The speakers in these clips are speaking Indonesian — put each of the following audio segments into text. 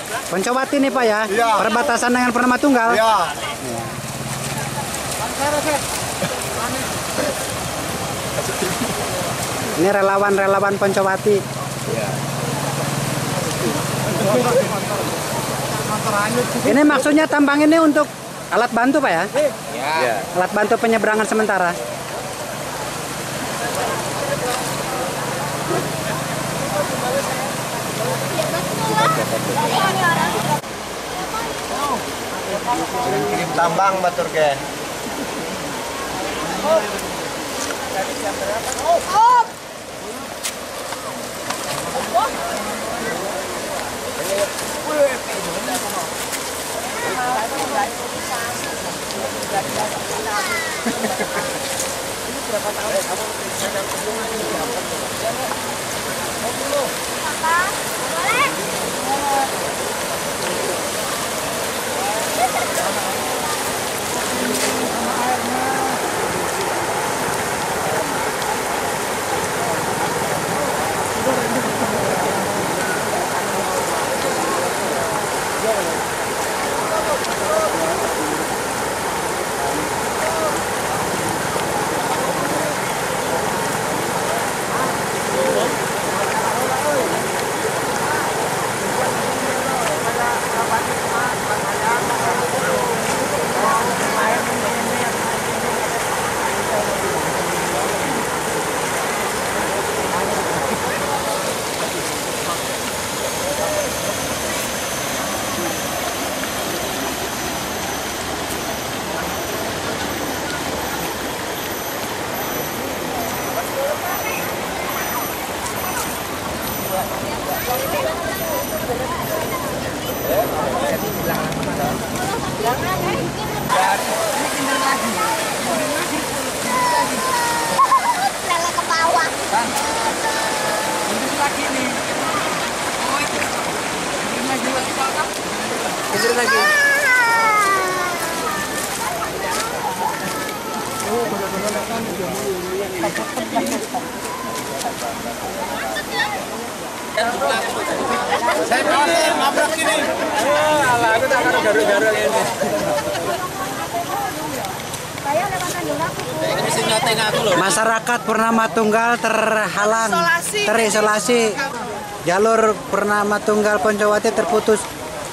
Poncowati nih Pak ya? Iya. Perbatasan dengan Purnama Tunggal? Iya. Ini relawan-relawan Poncowati. Iya. Ini maksudnya tambang ini untuk alat bantu Pak ya? Iya. Alat bantu penyeberangan sementara. Kirim tambang batur ke. Saya pengen nabrak ini. Alah, aku tak akan garuk-garuk ini. Masyarakat Purnama Tunggal terhalang, terisolasi. Jalur Purnama Tunggal Poncowati terputus.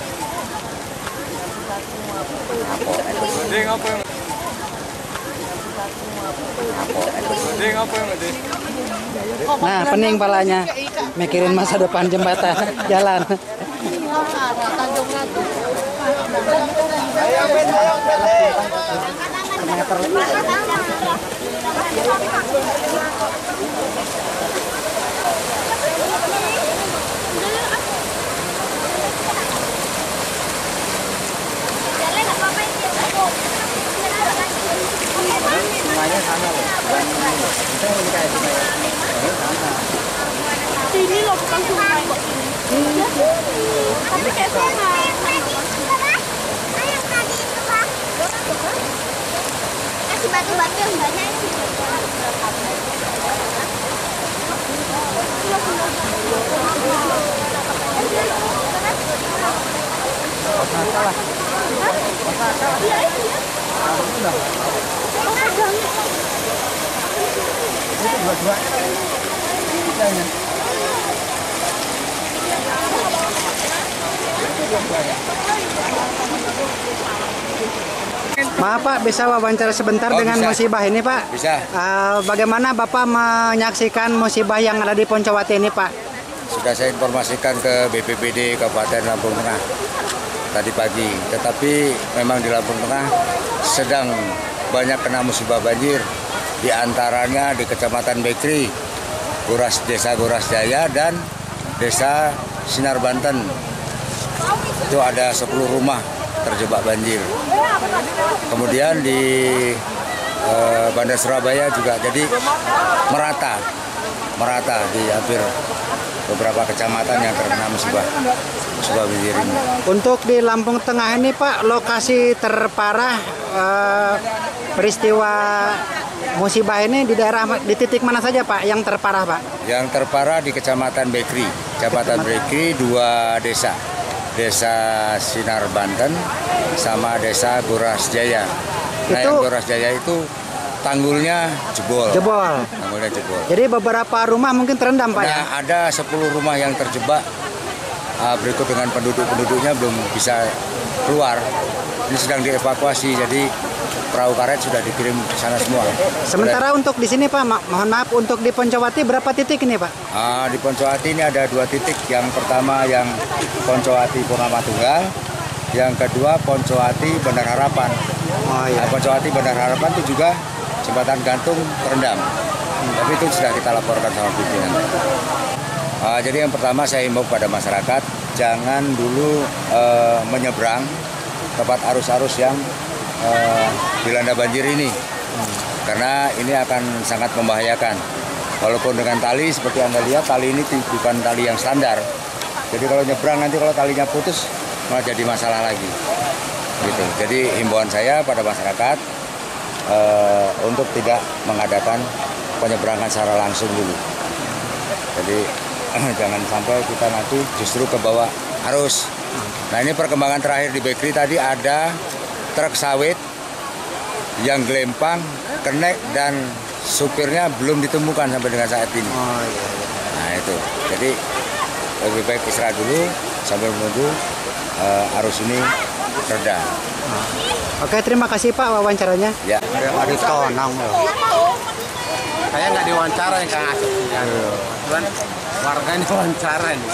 Nah, pening palanya mikirin masa depan jembatan jalan. Semuanya sama loh. Ini loh bukan sungai kok ini. Tapi kayak sungai. Kasih batu-batu yang banyak ini. Masalah. Iya, iya. Maaf Pak, bisa wawancara sebentar dengan bisa. musibah ini Pak? Bisa. Bagaimana Bapak menyaksikan musibah yang ada di Poncowati ini Pak? Sudah saya informasikan ke BPBD Kabupaten Lampung Tengah tadi pagi. Tetapi memang di Lampung Tengah sedang banyak kena musibah banjir. Di antaranya di Kecamatan Bekri, Desa Goras Jaya dan Desa Sinar Banten. Itu ada 10 rumah terjebak banjir. Kemudian di Bandar Surabaya juga, jadi merata di hampir beberapa kecamatan yang terkena musibah banjir ini. Untuk di Lampung Tengah ini Pak, lokasi terparah peristiwa musibah ini di titik mana saja Pak yang terparah Pak? Yang terparah di Kecamatan Bekri, 2 desa. Desa Sinar Banten sama Desa Goras Jaya. Nah, yang Goras Jaya itu tanggulnya jebol. Tanggulnya jebol. Jadi beberapa rumah mungkin terendam, Pak, ya? Nah, ada 10 rumah yang terjebak. Berikut dengan penduduknya belum bisa keluar. Ini sedang dievakuasi, jadi perahu karet sudah dikirim ke sana semua. Sementara untuk di sini, Pak, mohon maaf, untuk di Poncowati berapa titik ini, Pak? Di Poncowati ini ada 2 titik. Yang pertama yang Poncowati Purnama Tunggal, yang kedua Poncowati Bandar Harapan. Oh iya. Poncowati Bandar Harapan itu juga jembatan gantung terendam. Tapi itu sudah kita laporkan sama pimpinan. Jadi yang pertama saya himbau pada masyarakat jangan dulu menyeberang tempat arus-arus yang dilanda banjir ini, karena ini akan sangat membahayakan. Walaupun dengan tali seperti Anda lihat, tali ini bukan tali yang standar. Jadi kalau nyebrang nanti kalau talinya putus malah jadi masalah lagi. Gitu. Jadi himbauan saya pada masyarakat untuk tidak mengadakan penyeberangan secara langsung dulu. Jadi jangan sampai kita nanti justru ke bawah arus. Nah, ini perkembangan terakhir di Bekri tadi ada truk sawit yang gelempang, kenek, dan supirnya belum ditemukan sampai dengan saat ini. Oh iya. Nah itu, jadi lebih baik istirahat dulu sambil menunggu arus ini reda. Oke, terima kasih, Pak, wawancaranya. Ya. Ada tonang. Saya nggak diwawancara yang Kang Asep. Cuman warga ini wawancara nih.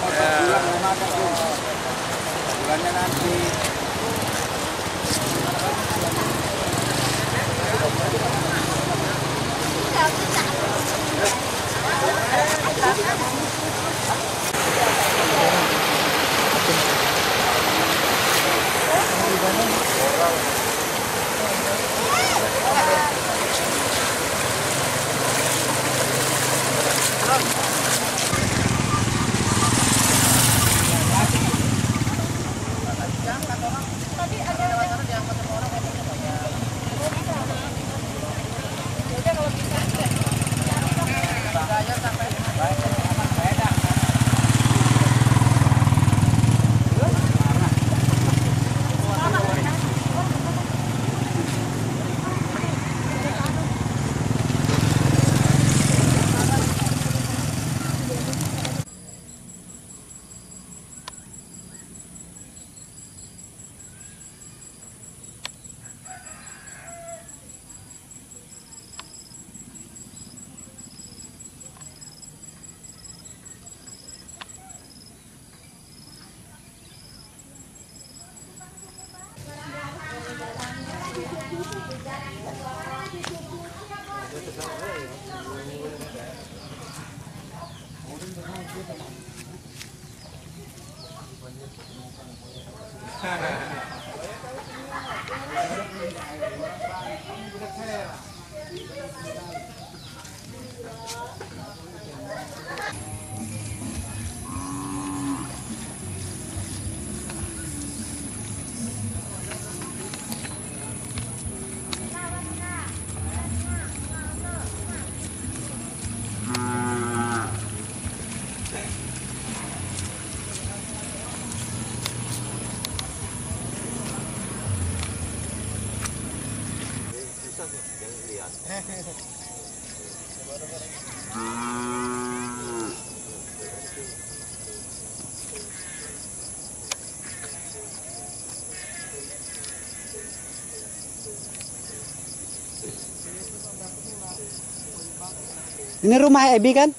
Ini rumah Ebi kan?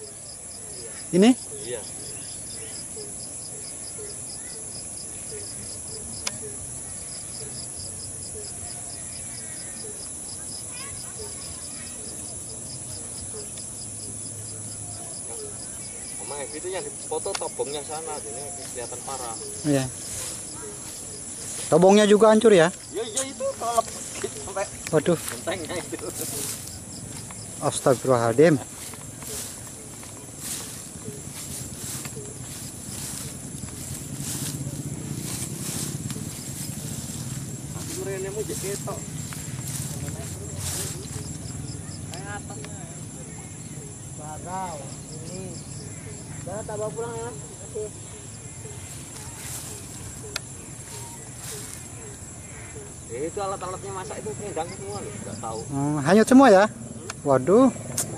Ini? Iya. Sama Ebi itu yang dipoto tobongnya sana, ini kelihatan parah. Iya. Tobongnya juga hancur ya? Iya itu kalau sampai Waduh. gentengnya itu. Astagfirullahaladzim. Ini mau jadi ketok. Ini. Udah tak bawa pulang ya. Masih. Ya itu alat-alatnya masak itu nyedang semua loh, nggak tahu. Hanyut semua ya? Waduh.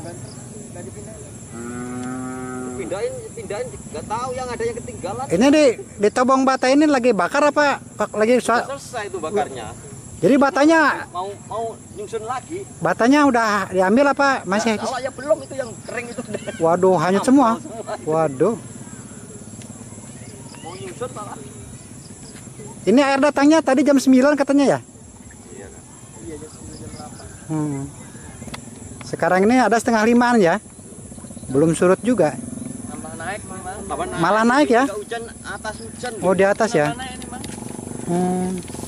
Pindahin, nggak tahu yang ada yang ketinggalan. Ini di tobong bata ini lagi bakar apa? Lagi Udah selesai itu bakarnya. Jadi batanya Mau nyusun lagi. batanya udah diambil apa masih? Kalau ya belum itu yang kering itu. Waduh, hanyut semua. Waduh. Mau nyusun malah. Ini air datangnya tadi jam 9 katanya ya? Iya kan. Iya, jam 9 jam 8. Sekarang ini ada setengah 5 ya. Belum surut juga. Tambah naik, Mang. Malah naik ya? Hujan atas hujan. Oh, di atas ya? Naik ini, Mang. Hmm.